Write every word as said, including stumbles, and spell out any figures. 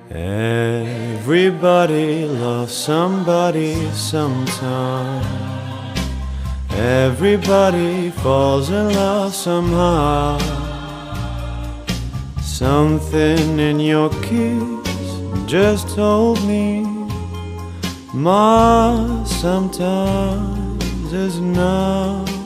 Everybody loves somebody sometime. Everybody falls in love somehow. Something in your kiss just told me more sometimes is enough.